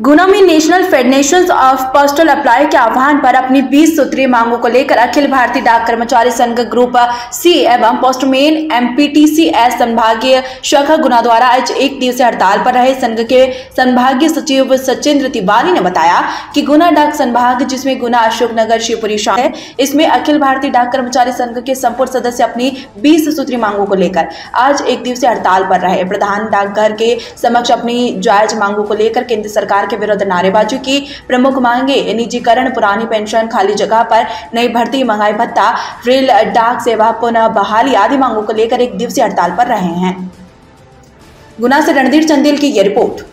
गुना में national federation of postal employ के आह्वान पर अपनी 20 सूत्रीय मांगों को लेकर अखिल भारतीय डाक कर्मचारी संघ ग्रुप सी एवं पोस्टमैन एमपीटीसीएस संभागीय शाखा गुना द्वारा आज एक दिवसीय हड़ताल पर रहे। संघ के संभागीय सचिव सचिंद्र तिवारी ने बताया कि गुना डाक संभाग, जिसमें गुना, अशोकनगर, शिवपुरी शामिल है, इसमें अखिल भारतीय डाक कर्मचारी संघ के संपूर्ण सदस्य अपनी 20 सूत्रीय मांगों को लेकर आज एक दिवसीय हड़ताल पर रहे। प्रधान डाकघर के समक्ष अपनी जायज मांगों को लेकर केंद्र सरकार के विरुद्ध नारेबाजी की। प्रमुख मांगे निजीकरण, पुरानी पेंशन, खाली जगह पर नई भर्ती, महंगाई भत्ता, रेल डाक सेवा पुनः बहाली आदि मांगों को लेकर एक दिवसीय हड़ताल पर रहे हैं। गुना से रणधीर चंदेल की यह रिपोर्ट।